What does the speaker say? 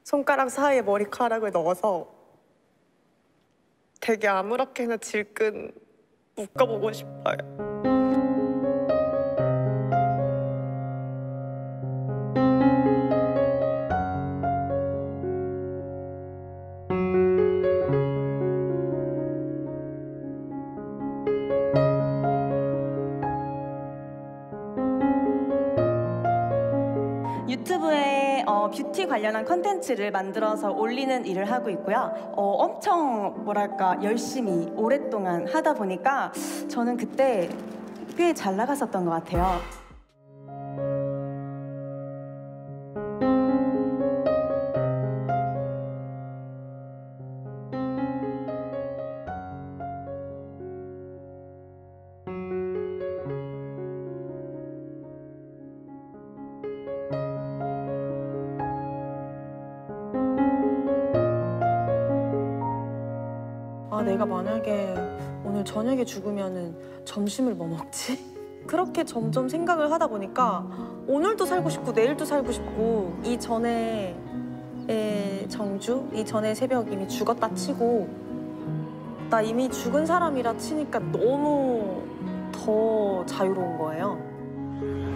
손가락 사이에 머리카락을 넣어서 되게 아무렇게나 질끈 묶어보고 싶어요. 유튜브에 뷰티 관련한 컨텐츠를 만들어서 올리는 일을 하고 있고요. 엄청 뭐랄까 열심히 오랫동안 하다 보니까 저는 그때 꽤 잘 나갔었던 것 같아요. 아, 내가 만약에 오늘 저녁에 죽으면은 점심을 뭐 먹지? 그렇게 점점 생각을 하다 보니까 오늘도 살고 싶고 내일도 살고 싶고 이전에 정주, 이전에 새벽 이미 죽었다 치고 나 이미 죽은 사람이라 치니까 너무 더 자유로운 거예요.